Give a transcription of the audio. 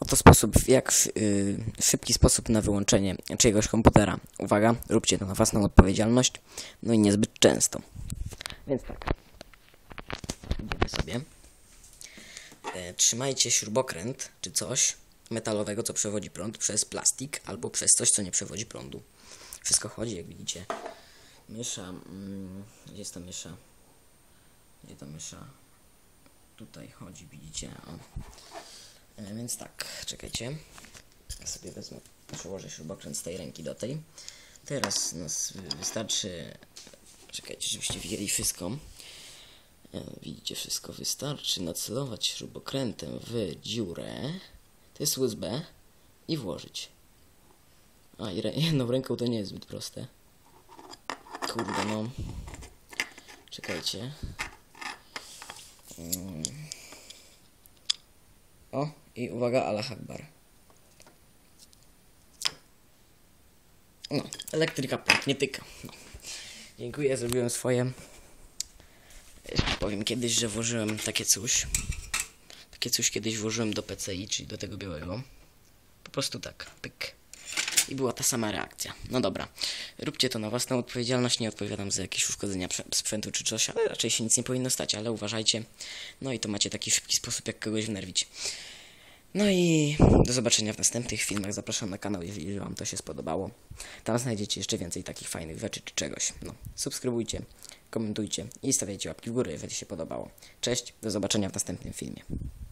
Oto sposób, szybki sposób na wyłączenie czyjegoś komputera. Uwaga, róbcie to na własną odpowiedzialność, no i niezbyt często. Więc tak, idziemy sobie. Trzymajcie śrubokręt czy coś metalowego, co przewodzi prąd, przez plastik albo przez coś, co nie przewodzi prądu. Wszystko chodzi, jak widzicie. Mysza, gdzie jest ta mysza? Gdzie ta mysza? Tutaj chodzi, widzicie. O. Więc tak, czekajcie. Ja sobie wezmę, przełożę śrubokręt z tej ręki do tej. Teraz nas wystarczy, czekajcie, żebyście widzieli wszystko. Widzicie wszystko, wystarczy nacelować śrubokrętem w dziurę. To jest USB i włożyć. A, i jedną ręką to nie jest zbyt proste. Kurde, no. Czekajcie. O, i uwaga, Allah Akbar. No, elektryka prąd nie tyka. No. Dziękuję, zrobiłem swoje. Powiem kiedyś, że włożyłem takie coś. Takie coś kiedyś włożyłem do PCI, czyli do tego białego. Po prostu tak, pyk. I była ta sama reakcja. No dobra, róbcie to na własną odpowiedzialność, nie odpowiadam za jakieś uszkodzenia sprzętu czy coś, ale raczej się nic nie powinno stać, ale uważajcie. No i to macie taki szybki sposób, jak kogoś wnerwić. No i do zobaczenia w następnych filmach. Zapraszam na kanał, jeżeli wam to się spodobało. Tam znajdziecie jeszcze więcej takich fajnych rzeczy czy czegoś. No, subskrybujcie, komentujcie i stawiajcie łapki w górę, jeżeli się podobało. Cześć, do zobaczenia w następnym filmie.